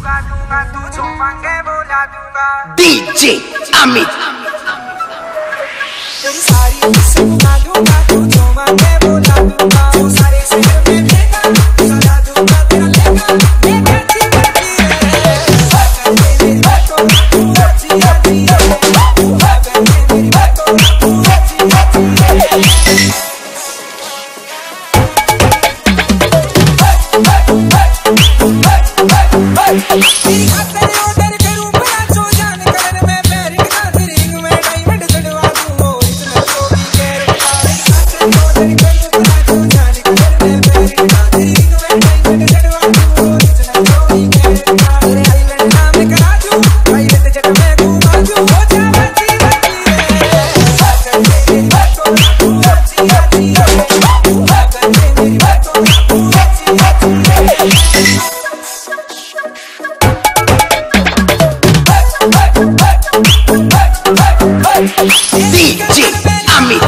पुगा दूंगा, तू जो मांगे बोला दूंगा। डीजे अमित तेरी सारी मिस पुगा दूंगा, तू जो मांगे बोला दूंगा। तू सारे शहर में देगा, सजा दूंगा तेरा लेगा। मैं बैठी बैठी है मेरी बातों तू अच्छी आती है। तू है मेरी बातों तू अच्छी आती है। तेरी खातिर ऑर्डर करूं बड़ा जो जान कर मैं पैरिंग ना रिंग में डायमंड चढ़वा दूं ओरिजिनल जो भी कह रहा। तेरी खातिर ऑर्डर करूं बड़ा जो जान कर मैं पैरिंग ना रिंग में डायमंड चढ़वा दूं ओरिजिनल जो भी कह रहा। तेरे आइलैंड नाम करा दूं प्राइवेट जेट में घुमा दूं। हो जा बची बची है मेरी बातों तू अच्छी आती है। तू है मेरी बातों तू अच्छी आती है। डीजे अमित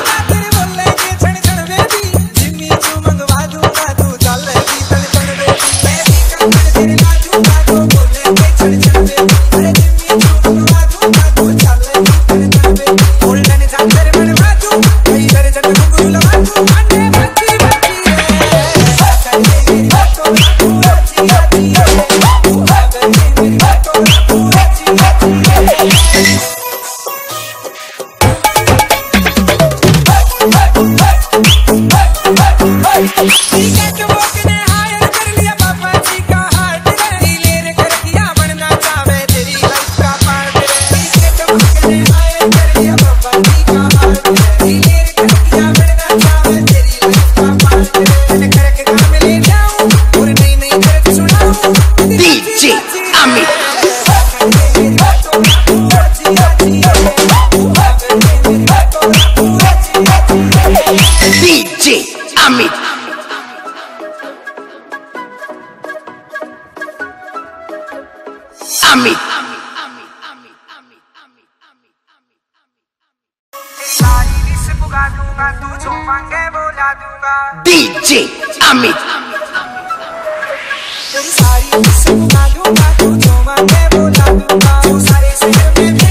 अमित अमित सारी मिस पुगा दूंगा, तू जो मांगे बोला दूंगा। डीजे अमित तेरी सारी मिस पुगा दूंगा, तू जो मांगे बोला दूंगा। तू सारे शहर में